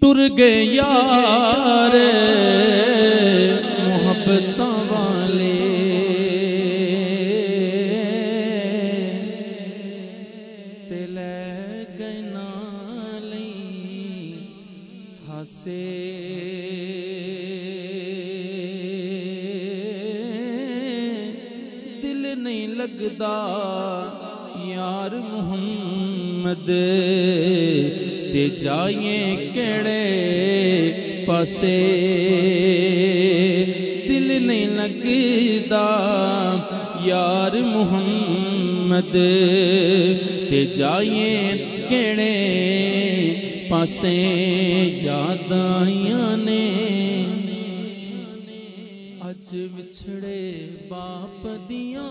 टुर गए यार मोहब्बत वाले, ते लै गए नाल हासे। दिल नहीं लगदा यार मुहम्मद, ते जाइए केड़े पासे। दिल नहीं लगदा यार मुहम्मद, ते जाइए केड़े पासे। याद आइयां ने अज विछड़े बाप दियां,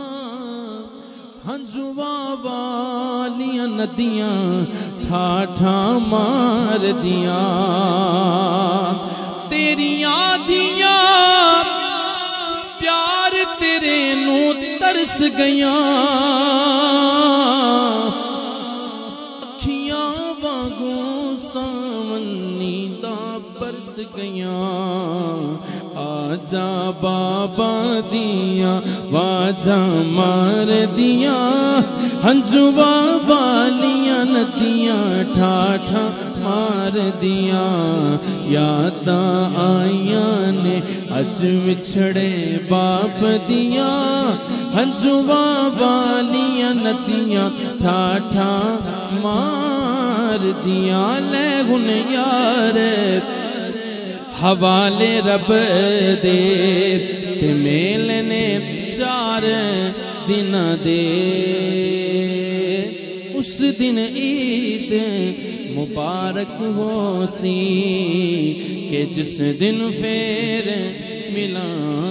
हंजुआ वालियां नदियां ठाठा मार दियां। तेरियां दियां प्यार तेरे नू तरस गईयां, अखियां वांगू सावन नींदा बरस गईयां। आजा बाबा दियां वाजा मार दियां, हंजुआ वालियां नदियां ठाठा मार दियां। यादां आइयां ने अज विछड़े बाप दियां, हंजुआ वालियां नदियां ठाठा मार दियां। ले हुन यार हवाले रब दे, ते मेल ने 4 दिन दे। उस दिन ईद मुबारक हो सी, के जिस दिन फेर मिला